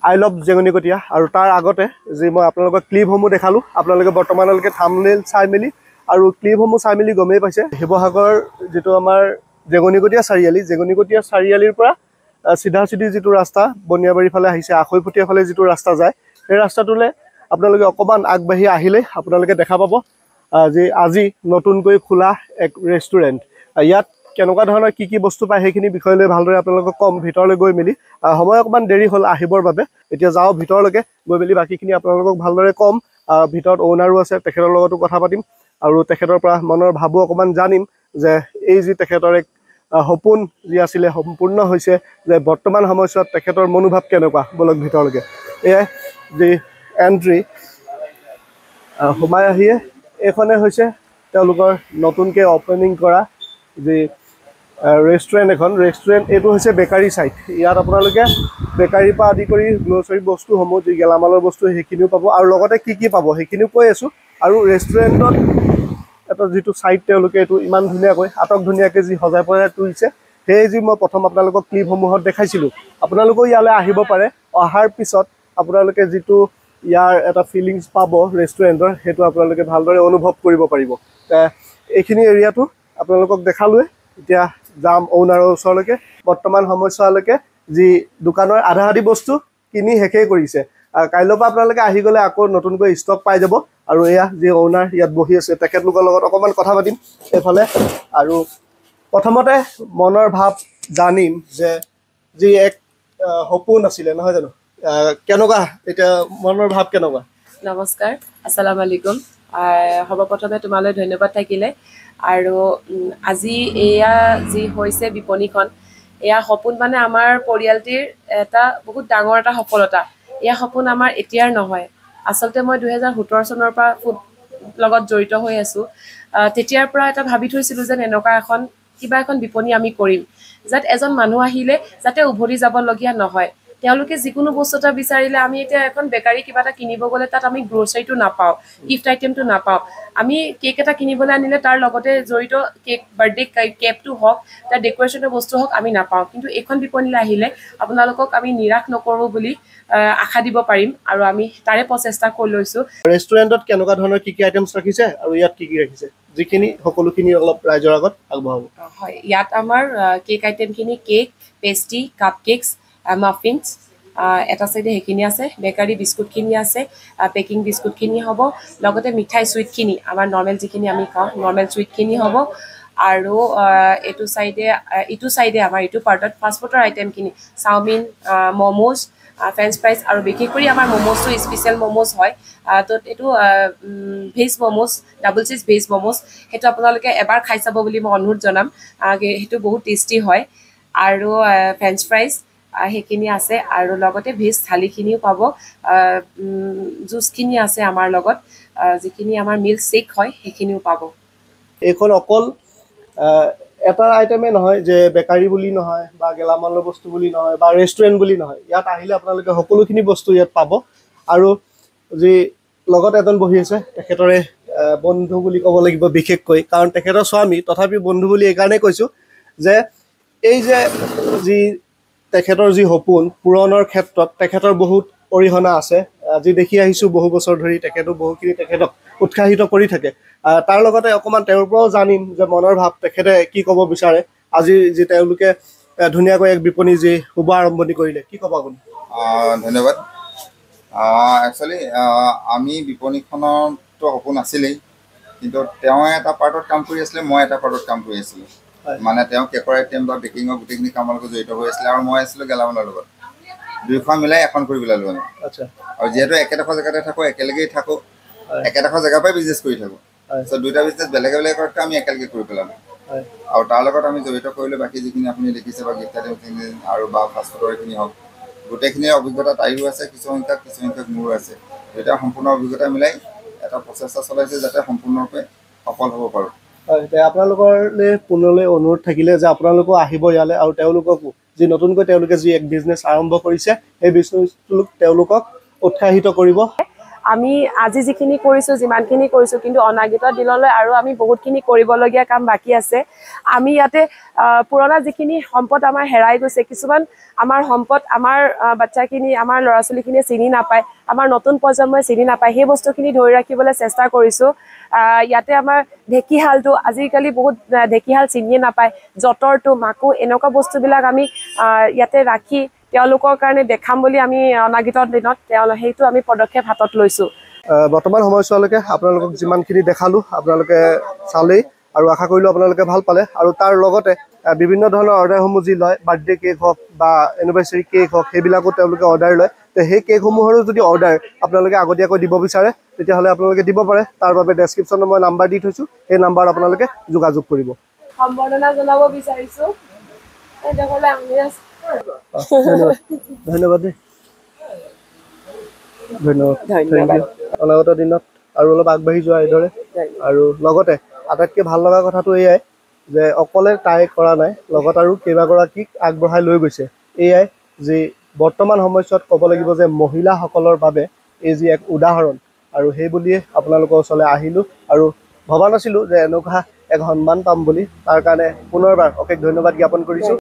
আই love জেঙনিকটীয়া আৰু তাৰ আগতে যি মই আপোনালোকক ক্লিপসমূহ দেখালোঁ আপোনালোকে বৰ্তমানলৈকে থাম্বনেইল চাই মেলি আৰু ক্লিপসমূহ চাই মেলি গমেই পাইছে শিৱসাগৰ যিটো আমাৰ জেঙনিকটীয়া চাৰিআলিৰ পৰা চিধা চিধি যিটো ৰাস্তা বনিয়াবাৰীৰ ফালে আহিছে আখৈফুটীয়া ফালে যিটো ৰাস্তা যায় সেই ৰাস্তাটোলৈ আপোনালোকে অকণমান আগবাঢ়ি আহিলে আপোনালোকে দেখা পাব যে আজি নতুনকৈ খোলা এক ৰেষ্টুৰেণ্ট ইয়াত কেনেকুৱা ধৰণৰ কি কি বস্তু পায় সেইখিনি বিষয় লৈ ভালদৰে আপোনালোকক কম ভিতৰলৈ গৈ মেলি সময় অকণমান দেৰি হ'ল আহিবৰ বাবে এতিয়া যাওঁ ভিতৰলৈকে গৈ মেলি বাকীখিনি আপোনালোকক ভালদৰে কম ভিতৰত অ'নাৰো আছে তেখেতৰ লগতো কথা পাতিম আৰু তেখেতৰ পৰা মনৰ ভাবো অকণমান জানিম যে এই যি তেখেতৰ এক সপোন যি আছিলে সম্পূৰ্ণ হৈছে যে বৰ্তমান সময়ছোৱাত তেখেতৰ মনোভাৱ কেনেকুৱা বলক ভিতৰলৈকে এয়াই যি এণ্ট্ৰি সোমাই আহিয়ে এইখনে হৈছে তেওঁলোকৰ নতুনকৈ অপেনিং কৰা যি ৰেষ্টুৰেণ্ট এইটো হৈছে বেকাৰী ছাইট ইয়াত আপোনালোকে বেকাৰীৰ পৰা আদি কৰি গ্ৰ'চাৰী বস্তুসমূহ যি গেলামালৰ বস্তু সেইখিনিও পাব আৰু লগতে কি কি পাব সেইখিনিও কৈ আছোঁ আৰু ৰেষ্টুৰেণ্টত এটা যিটো ছাইট তেওঁলোকে এইটো ইমান ধুনীয়াকৈ আটক ধুনীয়াকৈ যি সজাই পৰাই তুলিছে সেই যি মই প্ৰথম আপোনালোকক ক্লিপসমূহত দেখাইছিলোঁ আপোনালোকেও ইয়ালৈ আহিব পাৰে অহাৰ পিছত আপোনালোকে যিটো ইয়াৰ এটা ফিলিংছ পাব ৰেষ্টুৰেণ্টৰ সেইটো আপোনালোকে ভালদৰে অনুভৱ কৰিব পাৰিব এইখিনি এৰিয়াটো আপোনালোকক দেখালোৱে এতিয়া যাম অ'নাৰৰ ওচৰলৈকে বৰ্তমান সময়ছোৱালৈকে যি দোকানৰ আধা আধি বস্তু কিনি শেষেই কৰিছে কাইলৈৰ পৰা আপোনালোকে আহি গ'লে আকৌ নতুনকৈ ষ্টক পাই যাব আৰু এয়া যি অ'নাৰ ইয়াত বহি আছে তেখেতলোকৰ লগত অকণমান কথা পাতিম এইফালে আৰু প্ৰথমতে মনৰ ভাৱ জানিম যে যি এক সপোন আছিলে নহয় জানো কেনেকুৱা এতিয়া মনৰ ভাৱ কেনেকুৱা নমস্কাৰ আসসালামু আলাইকুম সৰ্বপ্ৰথমে তোমালৈ ধন্যবাদ থাকিলে আৰু আজি এয়া যি হৈছে বিপণীখন এয়া সপোন মানে আমাৰ পৰিয়ালটিৰ এটা বহুত ডাঙৰ এটা সফলতা এয়া সপোন আমাৰ এতিয়াৰ নহয় আচলতে মই 2017 চনৰ পৰা ফুড লগত জড়িত হৈ আছোঁ তেতিয়াৰ পৰা এটা ভাবি থৈছিলোঁ যে এনেকুৱা কিবা এখন বিপণী আমি কৰিম যাত এজন মানুহ আহিলে যাতে উভতি যাবলগীয়া নহয় তেওঁলোকে যিকোনো বস্তু এটা বিচাৰিলে আমি এতিয়া এখন বেকাৰী কিবা এটা কিনিব গ'লে তাত আমি গ্ৰ'চাৰীটো নাপাওঁ গিফ্ট আইটেমটো নাপাওঁ আমি কেক এটা কিনিবলৈ আনিলে তাৰ লগতে জড়িত কেক বাৰ্থডে কেকটো হওক তাৰ ডেক'ৰেশ্যনৰ বস্তু হওক আমি নাপাওঁ কিন্তু এইখন বিপণীলৈ আহিলে আপোনালোকক আমি নিৰাশ নকৰোঁ বুলি আশা দিব পাৰিম আৰু আমি তাৰে প্ৰচেষ্টা কৰি লৈছোঁ ৰেষ্টুৰেণ্টত কেনেকুৱা ধৰণৰ কি কি আইটেমছ ৰাখিছে আৰু ইয়াত কি কি ৰাখিছে যিখিনি সকলোখিনি অলপ ৰাইজৰ আগত আগবঢ়াব হয় ইয়াত আমাৰ কেক আইটেমখিনি cake pastry cupcakes muffins এটা চাইডে সেইখিনি আছে বেকাৰী বিস্কুটখিনি আছে পেকিং বিস্কুটখিনি হ'ব লগতে মিঠাই চুইটখিনি আমাৰ নৰ্মেল যিখিনি আমি খাওঁ নৰ্মেল চুইটখিনি হ'ব আৰু ইটো চাইডে আমাৰ ইটো পাৰ্টত ফাষ্টফুডৰ আইটেমখিনি চাওমিন ম'ম'জ ফ্ৰেঞ্চ ফ্ৰাইজ আৰু বিশেষ কৰি আমাৰ ম'ম'জটো স্পেচিয়েল ম'ম'জ হয় তো এইটো veg momos double cheese veg momos সেইটো আপোনালোকে এবাৰ খাই চাব বুলি মই অনুৰোধ জনাম সেইটো বহুত টেষ্টি হয় আৰু ফ্ৰেঞ্চ ফ্ৰাইজ সেইখিনি আছে আৰু লগতে ভেজ থালিখিনিও পাব জুচখিনি আছে আমাৰ লগত যিখিনি আমাৰ মিল্ক শ্বেক হয় সেইখিনিও পাব এইখন অকল এটা আইটেমে নহয় যে বেকাৰী বুলি নহয় বা গেলামালৰ বস্তু বুলি নহয় বা ৰেষ্টুৰেণ্ট বুলি নহয় ইয়াত আহিলে আপোনালোকে সকলোখিনি বস্তু ইয়াত পাব আৰু যি লগত এজন বহি আছে তেখেতৰে বন্ধু বুলি ক'ব লাগিব বিশেষকৈ কাৰণ তেখেতৰ স্বামী তথাপি বন্ধু বুলি এইকাৰণেই কৈছোঁ যে এই যে যি তেখেতৰ যি সপোন পূৰণৰ ক্ষেত্ৰত তেখেতৰ বহুত অৰিহণা আছে আজি দেখি আহিছোঁ বহু বছৰ ধৰি বহুখিনি তেখেতক উৎসাহিত কৰি থাকে তাৰ লগতে অকণমান তেওঁৰ পৰাও জানিম যে মনৰ ভাৱ তেখেতে কি ক'ব বিচাৰে আজি যি তেওঁলোকে ধুনীয়াকৈ এক বিপণী যি শুভ আৰম্ভণি কৰিলে কি ক'ব আপুনি ধন্যবাদ একচুৱেলি আমি বিপণীখনতো সপোন আছিলেই কিন্তু তেওঁ এটা পাৰ্টত কাম কৰি আছিলে মই এটা পাৰ্টত কাম কৰি আছিলোঁ মানে তেওঁ কেকৰ আইটেম বা বেকিঙৰ গোটেইখিনি কামৰ লগত জড়িত হৈ আছিলে আৰু মই আছিলোঁ গেলামালৰ লগত দুয়োখন মিলাই এখন কৰি পেলালোঁ আমি আচ্ছা আৰু যিহেতু একেডোখৰ জেগাতে থাকোঁ একেলগেই থাকোঁ একেডোখৰ জেগাৰ পৰাই বিজনেছ কৰি থাকোঁ চ' দুইটা বিজনেছ বেলেগ বেলেগ কৰাতকৈ আমি একেলগে কৰি পেলালোঁ আৰু তাৰ লগত আমি জড়িত কৰিলোঁ বাকী যিখিনি আপুনি দেখিছে বা গিফ্ট আইটেমখিনি আৰু বা ফাষ্টফুডৰখিনি হওক গোটেইখিনিৰ অভিজ্ঞতা তাইৰো আছে কিছু সংখ্যক মোৰো আছে দুইটা সম্পূৰ্ণ অভিজ্ঞতা মিলাই এটা প্ৰচেষ্টা চলাইছে যাতে সম্পূৰ্ণৰূপে সফল হ'ব পাৰোঁ হয় এতিয়া আপোনালোকলৈ পুনলৈ অনুৰোধ থাকিলে যে আপোনালোকো আহিব ইয়ালৈ আৰু তেওঁলোককো যি নতুনকৈ তেওঁলোকে যি এক বিজনেছ আৰম্ভ কৰিছে সেই বিজনেছটোক তেওঁলোকক উৎসাহিত কৰিব আমি আজি যিখিনি কৰিছোঁ যিমানখিনি কৰিছোঁ কিন্তু অনাগত দিনলৈ আৰু আমি বহুতখিনি কৰিবলগীয়া কাম বাকী আছে। আমি ইয়াতে পুৰণা যিখিনি সম্পদ আমাৰ হেৰাই গৈছে, কিছুমান আমাৰ সম্পদ আমাৰ বাচ্চাখিনি আমাৰ ল'ৰা ছোৱালীখিনিয়ে চিনি নাপায়, আমাৰ নতুন প্ৰজন্মই চিনি নাপায়, সেই বস্তুখিনি ধৰি ৰাখিবলৈ চেষ্টা কৰিছোঁ। ইয়াতে আমাৰ ঢেঁকীশালটো আজিকালি বহুত ঢেঁকীশাল চিনিয়ে নাপায়, যঁতৰটো মাকো এনেকুৱা বস্তুবিলাক আমি ইয়াতে ৰাখি তেওঁলোকৰ কাৰণে দেখাম বুলি আমি অনাগত দিনত সেইটো আমি পদক্ষেপ হাতত লৈছোঁ। বৰ্তমান সময়ছোৱালৈকে আপোনালোকক যিমানখিনি দেখালোঁ আপোনালোকে চালেই আৰু আশা কৰিলোঁ আপোনালোকে ভাল পালে। আৰু তাৰ লগতে বিভিন্ন ধৰণৰ অৰ্ডাৰসমূহ যি লয়, বাৰ্থডে কেক হওক বা এনিভাৰ্চাৰী কেক হওক, সেইবিলাকো তেওঁলোকে অৰ্ডাৰ লয়। তো সেই কেকসমূহৰো যদি অৰ্ডাৰ আপোনালোকে আগতীয়াকৈ দিব বিচাৰে তেতিয়াহ'লে আপোনালোকে দিব পাৰে। তাৰ বাবে ডেছক্ৰিপশ্যনত মই নাম্বাৰ দি থৈছোঁ, সেই নাম্বাৰত আপোনালোকে যোগাযোগ কৰিব। সম্বৰ্ধনা জনাব বিচাৰিছোঁ। ধন্যবাদ দেই, ধন্যবাদ। অনাগত দিনত আৰু অলপ আগবাঢ়ি যোৱা এইদৰে। আৰু লগতে আটাইতকৈ ভাল লগা কথাটো এয়াই যে অকলে তাই কৰা নাই, লগত আৰু কেইবাগৰাকীক আগবঢ়াই লৈ গৈছে। এয়াই যি বৰ্তমান সময়ছোৱাত ক'ব লাগিব যে মহিলাসকলৰ বাবে এই যি এক উদাহৰণ, আৰু সেই বুলিয়ে আপোনালোকৰ ওচৰলৈ আহিলোঁ। আৰু ভবা নাছিলোঁ যে এনেকুৱা এক সন্মান পাম বুলি। তাৰ কাৰণে পুনৰবাৰ অশেষ ধন্যবাদ জ্ঞাপন কৰিছোঁ।